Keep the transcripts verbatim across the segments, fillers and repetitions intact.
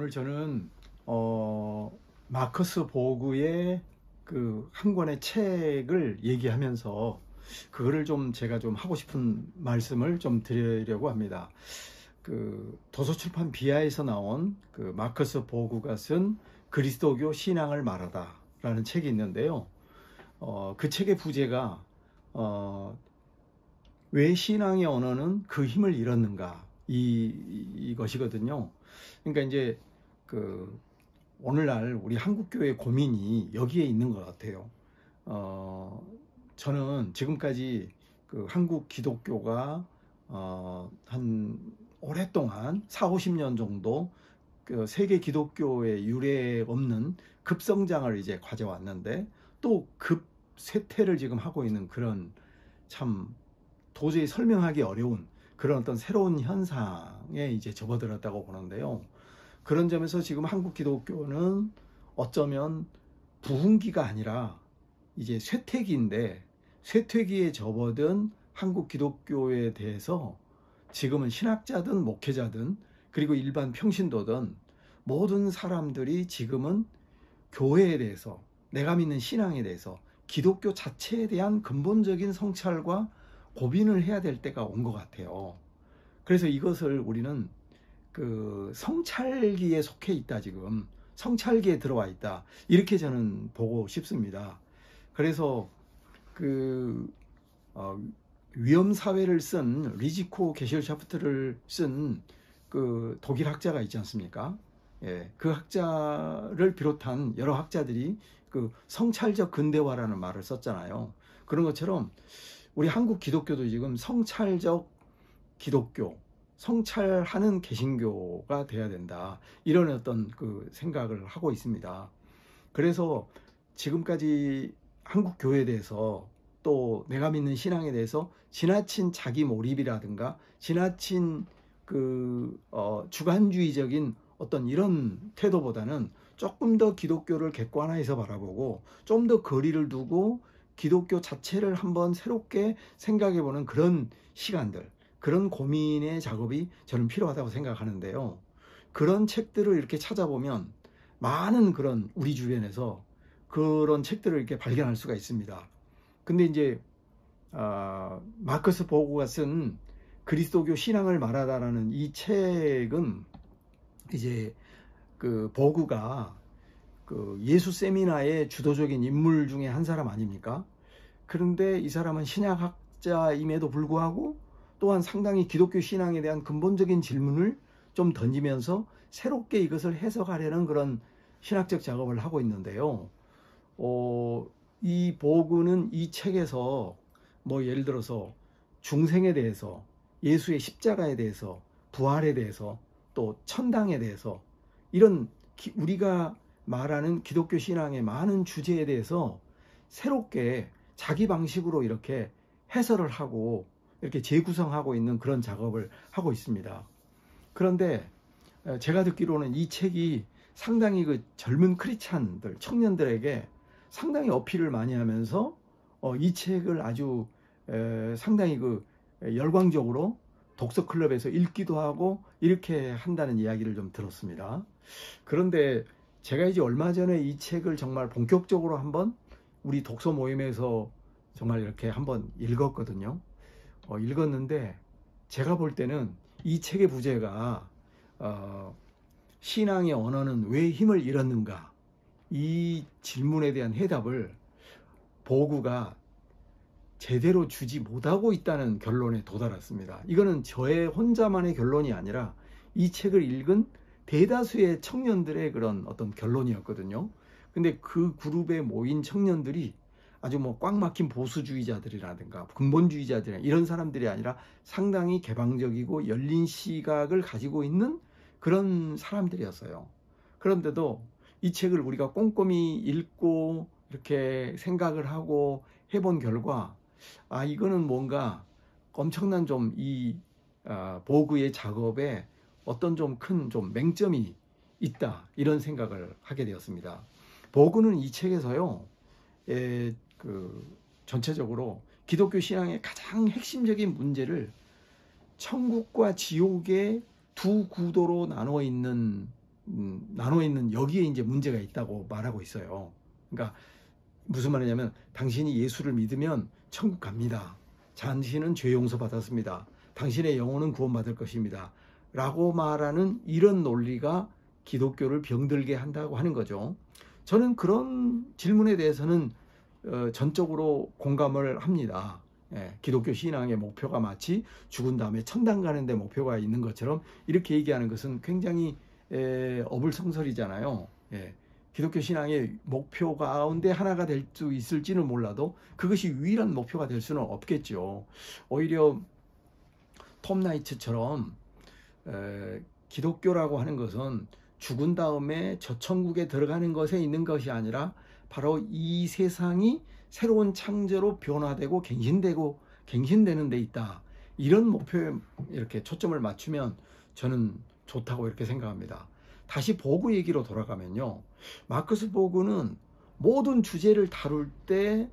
오늘 저는 어, 마커스 보그의 그 한 권의 책을 얘기하면서 그거를 좀 제가 좀 하고 싶은 말씀을 좀 드리려고 합니다. 그 도서출판 비아에서 나온 그 마커스 보그가 쓴 그리스도교 신앙을 말하다라는 책이 있는데요. 어, 그 책의 부제가 어, 왜 신앙의 언어는 그 힘을 잃었는가 이, 이것이거든요. 그러니까 이제 그 오늘날 우리 한국교회 고민이 여기에 있는 것 같아요. 어, 저는 지금까지 그 한국 기독교가 어, 한 오랫동안 사오십 년 정도 그 세계 기독교의 유례 없는 급성장을 이제 가져왔는데 또 급 쇠퇴를 지금 하고 있는 그런 참 도저히 설명하기 어려운 그런 어떤 새로운 현상에 이제 접어들었다고 보는데요. 그런 점에서 지금 한국 기독교는 어쩌면 부흥기가 아니라 이제 쇠퇴기인데, 쇠퇴기에 접어든 한국 기독교에 대해서 지금은 신학자든 목회자든 그리고 일반 평신도든 모든 사람들이 지금은 교회에 대해서, 내가 믿는 신앙에 대해서, 기독교 자체에 대한 근본적인 성찰과 고민을 해야 될 때가 온 것 같아요. 그래서 이것을 우리는 그 성찰기에 속해 있다, 지금 성찰기에 들어와 있다, 이렇게 저는 보고 싶습니다. 그래서 그 어, 위험사회를 쓴 리지코 게실샤프트를 쓴 그 독일 학자가 있지 않습니까? 예, 그 학자를 비롯한 여러 학자들이 그 성찰적 근대화라는 말을 썼잖아요. 그런 것처럼 우리 한국 기독교도 지금 성찰적 기독교, 성찰하는 개신교가 돼야 된다, 이런 어떤 그 생각을 하고 있습니다. 그래서 지금까지 한국 교회에 대해서 또 내가 믿는 신앙에 대해서 지나친 자기 몰입이라든가 지나친 그 어, 주관주의적인 어떤 이런 태도보다는 조금 더 기독교를 객관화해서 바라보고 좀 더 거리를 두고 기독교 자체를 한번 새롭게 생각해보는 그런 시간들, 그런 고민의 작업이 저는 필요하다고 생각하는데요. 그런 책들을 이렇게 찾아보면 많은 그런 우리 주변에서 그런 책들을 이렇게 발견할 수가 있습니다. 근데 이제 어, 마커스 보그가 쓴 그리스도교 신앙을 말하다라는 이 책은 이제 그 보그가 그 예수 세미나의 주도적인 인물 중에 한 사람 아닙니까? 그런데 이 사람은 신약학자임에도 불구하고 또한 상당히 기독교 신앙에 대한 근본적인 질문을 좀 던지면서 새롭게 이것을 해석하려는 그런 신학적 작업을 하고 있는데요. 어, 이 보그는 이 책에서 뭐 예를 들어서 중생에 대해서, 예수의 십자가에 대해서, 부활에 대해서, 또 천당에 대해서, 이런 기, 우리가 말하는 기독교 신앙의 많은 주제에 대해서 새롭게 자기 방식으로 이렇게 해설을 하고 이렇게 재구성하고 있는 그런 작업을 하고 있습니다. 그런데 제가 듣기로는 이 책이 상당히 그 젊은 크리스찬들, 청년들에게 상당히 어필을 많이 하면서 어, 이 책을 아주 에, 상당히 그 열광적으로 독서 클럽에서 읽기도 하고 이렇게 한다는 이야기를 좀 들었습니다. 그런데 제가 이제 얼마 전에 이 책을 정말 본격적으로 한번 우리 독서 모임에서 정말 이렇게 한번 읽었거든요. 어, 읽었는데 제가 볼 때는 이 책의 부제가 어, 신앙의 언어는 왜 힘을 잃었는가, 이 질문에 대한 해답을 보그가 제대로 주지 못하고 있다는 결론에 도달했습니다. 이거는 저의 혼자만의 결론이 아니라 이 책을 읽은 대다수의 청년들의 그런 어떤 결론이었거든요. 근데 그 그룹에 모인 청년들이 아주 뭐 꽉 막힌 보수주의자들이라든가 근본주의자들, 이런 사람들이 아니라 상당히 개방적이고 열린 시각을 가지고 있는 그런 사람들이었어요. 그런데도 이 책을 우리가 꼼꼼히 읽고 이렇게 생각을 하고 해본 결과, 아, 이거는 뭔가 엄청난 좀 이 아, 보그의 작업에 어떤 좀 큰 좀 맹점이 있다, 이런 생각을 하게 되었습니다. 보그는 이 책에서요, 에, 그 전체적으로 기독교 신앙의 가장 핵심적인 문제를 천국과 지옥의 두 구도로 나누어 있는 음, 나눠 있는 여기에 이제 문제가 있다고 말하고 있어요. 그러니까 무슨 말이냐면 당신이 예수를 믿으면 천국 갑니다. 당신은 죄 용서 받았습니다. 당신의 영혼은 구원받을 것입니다. 라고 말하는 이런 논리가 기독교를 병들게 한다고 하는 거죠. 저는 그런 질문에 대해서는 어, 전적으로 공감을 합니다. 예, 기독교 신앙의 목표가 마치 죽은 다음에 천당 가는 데 목표가 있는 것처럼 이렇게 얘기하는 것은 굉장히 에, 어불성설이잖아요. 예, 기독교 신앙의 목표 가운데 하나가 될 수 있을지는 몰라도 그것이 유일한 목표가 될 수는 없겠죠. 오히려 톰 나이츠처럼 에, 기독교라고 하는 것은 죽은 다음에 저 천국에 들어가는 것에 있는 것이 아니라 바로 이 세상이 새로운 창조로 변화되고 갱신되고 갱신되는 데 있다. 이런 목표에 이렇게 초점을 맞추면 저는 좋다고 이렇게 생각합니다. 다시 보그 얘기로 돌아가면요. 마커스 보그는 모든 주제를 다룰 때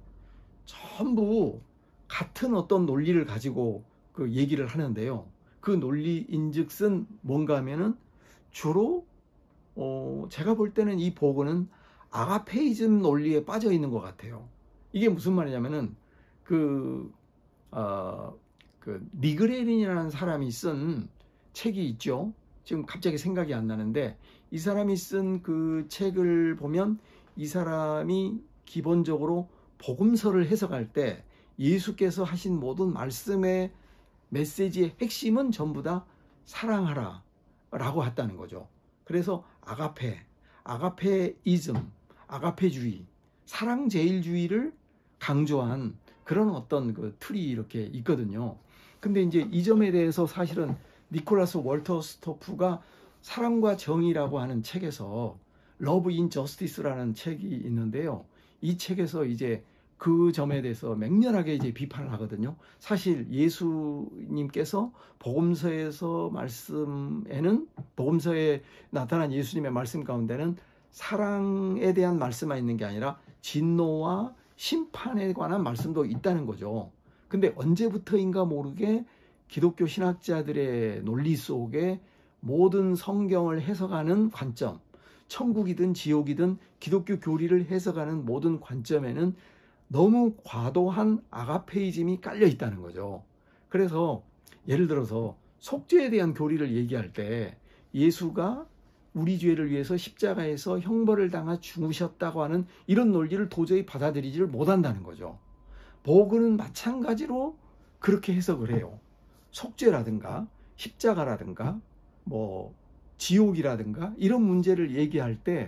전부 같은 어떤 논리를 가지고 그 얘기를 하는데요. 그 논리인즉슨 뭔가 하면은 주로 어 제가 볼 때는 이 보그는 아가페이즘 논리에 빠져 있는 것 같아요. 이게 무슨 말이냐면은 그, 어, 그 니그레린이라는 사람이 쓴 책이 있죠. 지금 갑자기 생각이 안 나는데 이 사람이 쓴 그 책을 보면 이 사람이 기본적으로 복음서를 해석할 때 예수께서 하신 모든 말씀의 메시지의 핵심은 전부 다 사랑하라 라고 했다는 거죠. 그래서 아가페, 아가페이즘, 아가페주의, 사랑제일주의를 강조한 그런 어떤 그 틀이 이렇게 있거든요. 근데 이제 이 점에 대해서 사실은 니콜라스 월터 스토프가 사랑과 정의라고 하는 책에서 러브 인 저스티스라는 책이 있는데요. 이 책에서 이제 그 점에 대해서 맹렬하게 이제 비판을 하거든요. 사실 예수님께서 복음서에서 말씀에는 복음서에 나타난 예수님의 말씀 가운데는 사랑에 대한 말씀만 있는 게 아니라 진노와 심판에 관한 말씀도 있다는 거죠. 근데 언제부터인가 모르게 기독교 신학자들의 논리 속에 모든 성경을 해석하는 관점, 천국이든 지옥이든 기독교 교리를 해석하는 모든 관점에는 너무 과도한 아가페이즘이 깔려 있다는 거죠. 그래서 예를 들어서 속죄에 대한 교리를 얘기할 때 예수가 우리 죄를 위해서 십자가에서 형벌을 당하 죽으셨다고 하는 이런 논리를 도저히 받아들이지를 못한다는 거죠. 보그는 마찬가지로 그렇게 해석을 해요. 속죄라든가 십자가라든가 뭐 지옥이라든가 이런 문제를 얘기할 때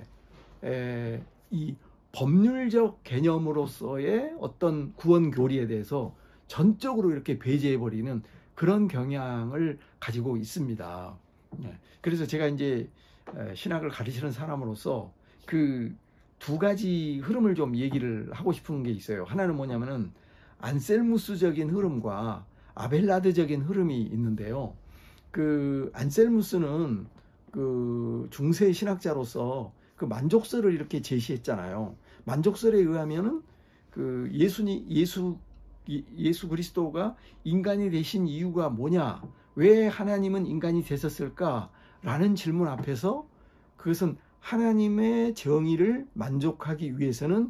이 법률적 개념으로서의 어떤 구원 교리에 대해서 전적으로 이렇게 배제해버리는 그런 경향을 가지고 있습니다. 그래서 제가 이제 신학을 가르치는 사람으로서 그 두 가지 흐름을 좀 얘기를 하고 싶은 게 있어요. 하나는 뭐냐면은 안셀무스적인 흐름과 아벨라드적인 흐름이 있는데요. 그 안셀무스는 그 중세 신학자로서 그 만족설을 이렇게 제시했잖아요. 만족설에 의하면은 그 예수니 예수 예수 그리스도가 인간이 되신 이유가 뭐냐? 왜 하나님은 인간이 되셨을까? 라는 질문 앞에서 그것은 하나님의 정의를 만족하기 위해서는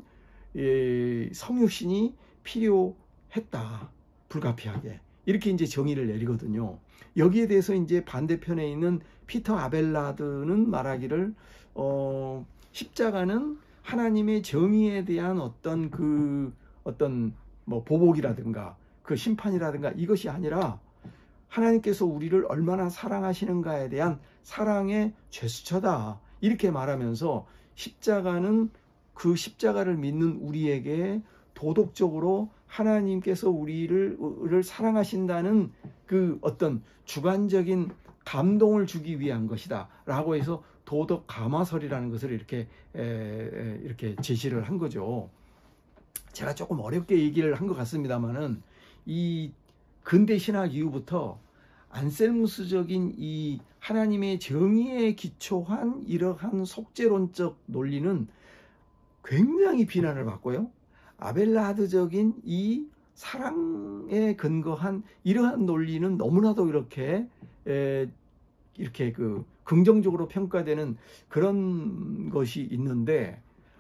성육신이 필요했다. 불가피하게. 이렇게 이제 정의를 내리거든요. 여기에 대해서 이제 반대편에 있는 피터 아벨라드는 말하기를 어, 십자가는 하나님의 정의에 대한 어떤 그 어떤 뭐 보복이라든가 그 심판이라든가 이것이 아니라 하나님께서 우리를 얼마나 사랑하시는가에 대한 사랑의 제스처다. 이렇게 말하면서 십자가는 그 십자가를 믿는 우리에게 도덕적으로 하나님께서 우리를 사랑하신다는 그 어떤 주관적인 감동을 주기 위한 것이다 라고 해서 도덕 감화설이라는 것을 이렇게 에, 에, 이렇게 제시를 한 거죠. 제가 조금 어렵게 얘기를 한 것 같습니다만은 이 근대 신학 이후부터 안셀무스적인 이 하나님의 정의에 기초한 이러한 속죄론적 논리는 굉장히 비난을 받고요. 아벨라드적인 이 사랑에 근거한 이러한 논리는 너무나도 이렇게 에, 이렇게 그 긍정적으로 평가되는 그런 것이 있는데,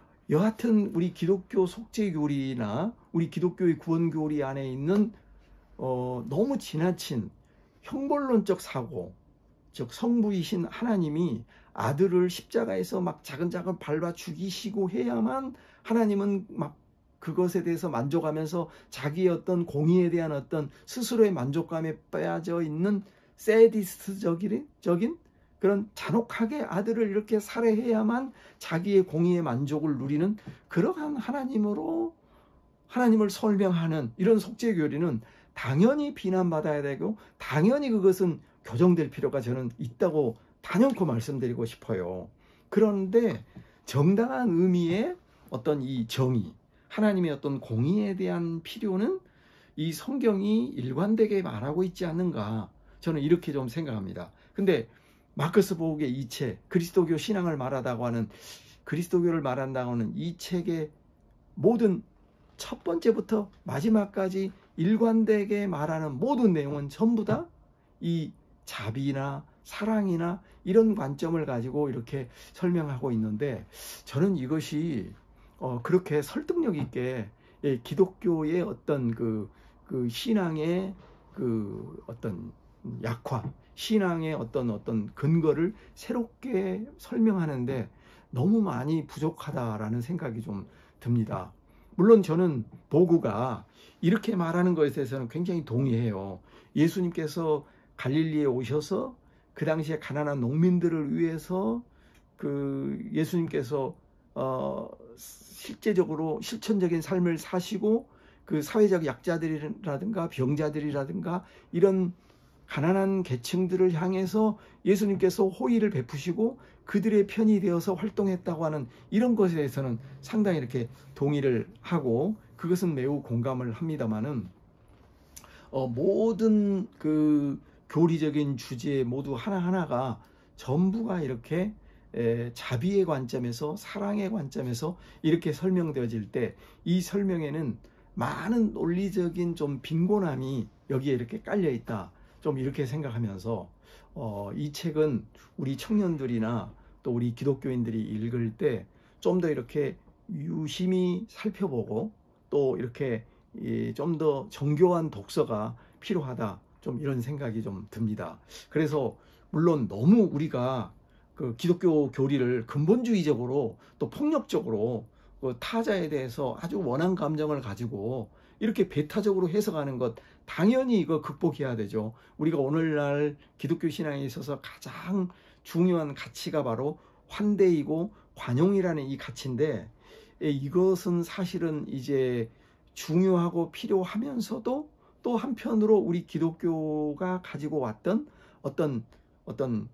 여하튼 우리 기독교 속죄교리나 우리 기독교의 구원교리 안에 있는 어, 너무 지나친 형벌론적 사고, 즉 성부이신 하나님이 아들을 십자가에서 막 자근자근 밟아 죽이시고 해야만 하나님은 막 그것에 대해서 만족하면서 자기의 어떤 공의에 대한 어떤 스스로의 만족감에 빠져 있는 세디스트적인 그런 잔혹하게 아들을 이렇게 살해해야만 자기의 공의의 만족을 누리는 그러한 하나님으로 하나님을 설명하는 이런 속죄교리는 당연히 비난받아야 되고 당연히 그것은 교정될 필요가 저는 있다고 단연코 말씀드리고 싶어요. 그런데 정당한 의미의 어떤 이 정의, 하나님의 어떤 공의에 대한 필요는 이 성경이 일관되게 말하고 있지 않는가, 저는 이렇게 좀 생각합니다. 근데 마커스 보욱의 이 책, 그리스도교 신앙을 말하다고 하는, 그리스도교를 말한다고 하는 이 책의 모든 첫 번째부터 마지막까지 일관되게 말하는 모든 내용은 전부 다 이 자비나 사랑이나 이런 관점을 가지고 이렇게 설명하고 있는데, 저는 이것이 어 그렇게 설득력 있게 예, 기독교의 어떤 그, 그 신앙의 그 어떤 약화, 신앙의 어떤 어떤 근거를 새롭게 설명하는데 너무 많이 부족하다라는 생각이 좀 듭니다. 물론 저는 보구가 이렇게 말하는 것에 대해서는 굉장히 동의해요. 예수님께서 갈릴리에 오셔서 그 당시에 가난한 농민들을 위해서 그 예수님께서 어 실제적으로 실천적인 삶을 사시고 그 사회적 약자들이라든가 병자들이라든가 이런 가난한 계층들을 향해서 예수님께서 호의를 베푸시고 그들의 편이 되어서 활동했다고 하는 이런 것에 대해서는 상당히 이렇게 동의를 하고 그것은 매우 공감을 합니다만은 어, 모든 그 교리적인 주제 모두 하나하나가 전부가 이렇게 에, 자비의 관점에서 사랑의 관점에서 이렇게 설명되어질 때 이 설명에는 많은 논리적인 좀 빈곤함이 여기에 이렇게 깔려 있다, 좀 이렇게 생각하면서 어, 이 책은 우리 청년들이나 또 우리 기독교인들이 읽을 때 좀 더 이렇게 유심히 살펴보고 또 이렇게 좀 더 정교한 독서가 필요하다, 좀 이런 생각이 좀 듭니다. 그래서 물론 너무 우리가 그 기독교 교리를 근본주의적으로 또 폭력적으로 그 타자에 대해서 아주 원한 감정을 가지고 이렇게 배타적으로 해석하는 것, 당연히 이거 극복해야 되죠. 우리가 오늘날 기독교 신앙에 있어서 가장 중요한 가치가 바로 환대이고 관용이라는 이 가치인데, 이것은 사실은 이제 중요하고 필요하면서도 또 한편으로 우리 기독교가 가지고 왔던 어떤 어떤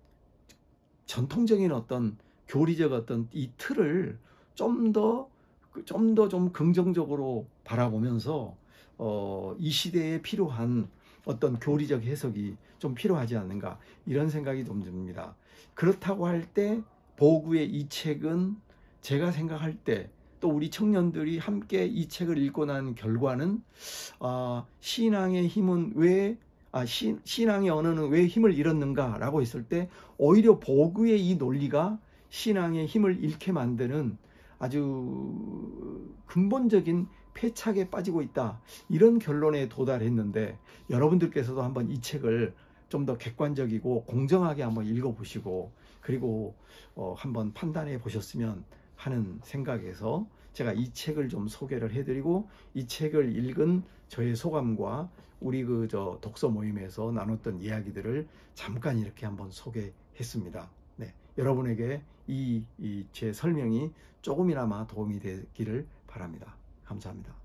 전통적인 어떤 교리적 어떤 이 틀을 좀 더 좀 더 좀 긍정적으로 바라보면서 어, 이 시대에 필요한 어떤 교리적 해석이 좀 필요하지 않는가, 이런 생각이 좀 듭니다. 그렇다고 할 때 보구의 이 책은 제가 생각할 때 또 우리 청년들이 함께 이 책을 읽고 난 결과는 어, 신앙의 힘은 왜 아, 신, 신앙의 언어는 왜 힘을 잃었는가 라고 했을 때 오히려 보구의 이 논리가 신앙의 힘을 잃게 만드는 아주 근본적인 패착에 빠지고 있다, 이런 결론에 도달했는데, 여러분들께서도 한번 이 책을 좀 더 객관적이고 공정하게 한번 읽어보시고 그리고 어, 한번 판단해 보셨으면 하는 생각에서 제가 이 책을 좀 소개를 해드리고 이 책을 읽은 저의 소감과 우리 그 저 독서 모임에서 나눴던 이야기들을 잠깐 이렇게 한번 소개했습니다. 네, 여러분에게 이, 이 제 설명이 조금이나마 도움이 되기를 바랍니다. 감사합니다.